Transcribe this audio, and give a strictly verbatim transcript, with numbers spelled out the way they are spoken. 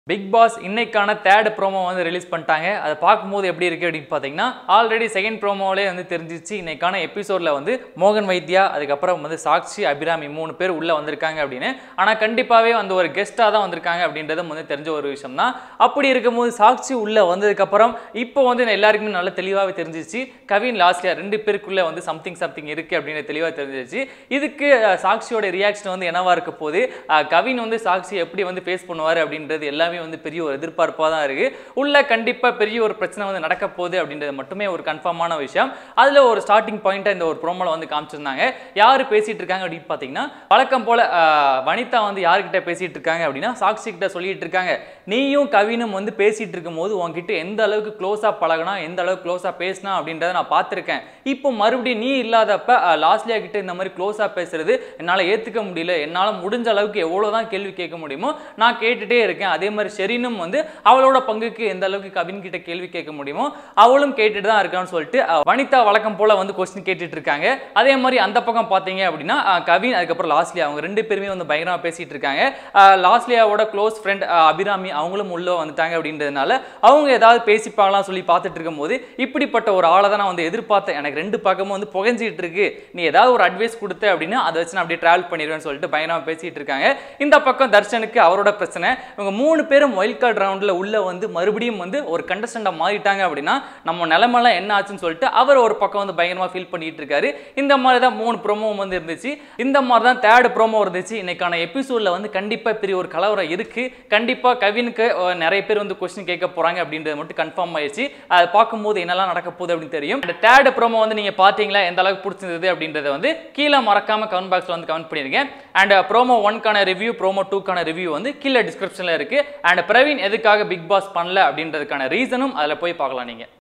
Big Boss இன்னைக்கான third promo வந்து release பண்ணிட்டாங்க. அதை பார்க்கும்போது எப்படி இருக்குது அப்படின்னு பார்த்தீங்கன்னா, ஆல்ரெடி செகண்ட் ப்ரோமோவிலே வந்து தெரிஞ்சிச்சு. இன்னைக்கான எபிசோடில் வந்து மோகன் வைத்யா, அதுக்கப்புறம் வந்து சாக்ஷி, அபிராமி மூணு பேர் உள்ளே வந்திருக்காங்க அப்படின்னு. ஆனால் கண்டிப்பாகவே வந்து ஒரு கெஸ்ட்டாக தான் வந்திருக்காங்க அப்படின்றதும் வந்து தெரிஞ்ச ஒரு விஷயம் தான். அப்படி இருக்கும்போது சாக்ஷி உள்ளே வந்ததுக்கப்புறம் இப்போ வந்து எல்லாருக்குமே நல்லா தெளிவாகவே தெரிஞ்சிச்சு. கவின் லாஸ்ட்லியா ரெண்டு பேருக்குள்ளே வந்து சம்திங் சம்திங் இருக்குது அப்படின்னு தெளிவாக தெரிஞ்சிச்சு. இதுக்கு சாக்ஷியோட ரியாக்ஷன் வந்து என்னவா இருக்க போது, கவின் வந்து சாக்ஷி எப்படி வந்து ஃபேஸ் பண்ணுவார் அப்படின்றது எல்லாமே வந்து பெரிய ஒரு எதிர்பார்ப்பாக தான் இருக்கு. உள்ள கண்டிப்பா பெரிய ஒரு பிரச்சனை வந்து நடக்க போகுது அப்படின்றது மட்டுமே ஒரு கன்ஃபார்மான விஷயம். அதுல ஒரு ஸ்டார்டிங் பாயிண்டா இந்த ஒரு ப்ரோமோல வந்து காமிச்சிருந்தாங்க. யாரு பேசிட்டு இருக்காங்க அப்படின்னு பாத்தீங்கன்னா, வழக்கம் போல வனிதா வந்து யார்கிட்ட பேசிட்டு இருக்காங்க அப்படின்னா சாக்ஷி கிட்ட சொல்லிட்டு இருக்காங்க, நீயும் கவினும் வந்து பேசிட்டு இருக்கும்போது உன்கிட்ட எந்த அளவுக்கு க்ளோஸா பழகணும், எந்த அளவுக்கு க்ளோஸா பேசினா அப்படின்றத நான் பார்த்திருக்கேன். இப்போ மறுபடியும் நீ இல்லாதப்ப லாஸ்ட்லியா கிட்ட இந்த மாதிரி க்ளோஸா பேசுறது என்னால ஏத்துக்க முடியல. என்னால முடிஞ்ச அளவுக்கு எவ்வளவுதான் கேள்வி கேட்க முடியுமோ நான் கேட்டுட்டே இருக்கேன். அதே மாதிரி ஷெரீனும் வந்து அவளோட பங்குக்கு எந்த அளவுக்கு கவின் கிட்ட கேள்வி கேட்க முடியுமோ அவளும் கேட்டுட்டு தான் இருக்கான்னு சொல்லிட்டு வனிதா வழக்கம் போல வந்து கொஸ்டின் கேட்டுட்டு இருக்காங்க. அதே மாதிரி அந்த பக்கம் பாத்தீங்க அப்படின்னா கவின் அதுக்கப்புறம் லாஸ்ட்லியா அவங்க ரெண்டு பேருமே வந்து பயங்கரமா பேசிட்டு இருக்காங்க. லாஸ்ட்லியாவோட க்ளோஸ் ஃப்ரெண்ட் அபிராமி அவங்களும் உள்ள வந்துட்டாங்க அப்படின்றதுனால அவங்க ஏதாவது பேசிப்பாங்களாம் சொல்லி பார்த்துட்டு இருக்கும்போது இப்படிப்பட்ட ஒரு ஆளை தான் நான் வந்து எதிர்பார்த்தேன். எனக்கு ரெண்டு பக்கமும் வந்து புகஞ்சிட்டு இருக்கு, நீ ஏதாவது ஒரு அட்வைஸ் கொடுத்த அப்படின்னா அதை வச்சு நான் அப்படியே டிராவல் பண்ணிடுவேன்னு சொல்லிட்டு பயங்கரமா பேசிட்டு இருக்காங்க. இந்த பக்கம் தர்ஷனுக்கு அவரோட பிரச்சனை, இவங்க மூணு பேரும் வைல்ட் கார்டு ரவுண்ட்ல உள்ள வந்து மறுபடியும் வந்து ஒரு கண்டஸ்டண்டா மாறிட்டாங்க அப்படின்னா நம்ம நிலைமைலாம் என்ன ஆச்சுன்னு சொல்லிட்டு அவர் ஒரு பக்கம் வந்து பயங்கரமா ஃபீல் பண்ணிட்டு இருக்காரு. இந்த மாதிரி தான் மூணு ப்ரோமோ வந்து இருந்துச்சு. இந்த மாதிரி தான் தேர்ட் ப்ரோமோ இருந்துச்சு. இன்னைக்கான எபிசோட்ல வந்து கண்டிப்பா பெரிய ஒரு கலவரம் இருக்கு. கண்டிப்பா கவினுக்கு நிறைய பேர் வந்து கொஸ்டின் கேட்க போறாங்க அப்படின்றது மட்டும் கன்ஃபார்ம் ஆயிடுச்சு. அதை பார்க்கும்போது என்னெல்லாம் நடக்க போகுது அப்படின்னு தெரியும். இந்த தேர்ட் ப்ரோமோ வந்து நீங்க பாத்தீங்களா, எந்த அளவுக்கு பிடிச்சிருந்தது அப்படின்றத வந்து கீழே மறக்காம கமெண்ட் பாக்ஸ்ல வந்து கமெண்ட் பண்ணிருங்க. அண்ட் ப்ரோமோ ஒன்கான ரிவ்யூ, ப்ரோமோ டூக்கான ரிவ்யூ வந்து கீழே டிஸ்கிரிப்ஷன்ல இருக்கு. அண்ட் பிரவீன் எதுக்காக பிக் பாஸ் பண்ணல அப்படின்றதுக்கான ரீசனும் அதில் போய் பார்க்கலாம் நீங்க.